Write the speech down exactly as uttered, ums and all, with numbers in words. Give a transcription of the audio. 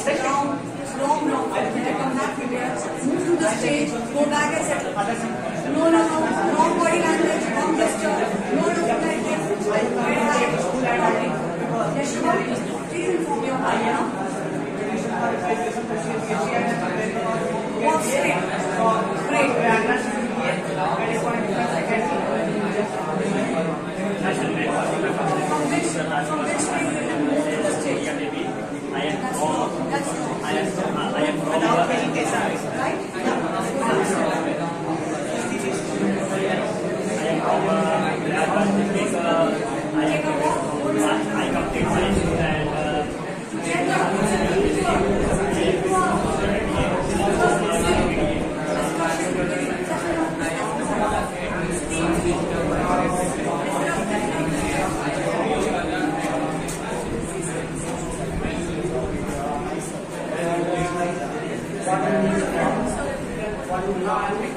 Long, long, long. Come back to India, move to the stage, go back and settle. No, no, no, wrong body language, wrong gesture. No, no, like this. Yashima, please inform your partner. Walk straight. Great. From which, from which way you will move to the stage? That's wrong. That's wrong. I am, I am without hesitation. Right? Take a walk. I complete my and What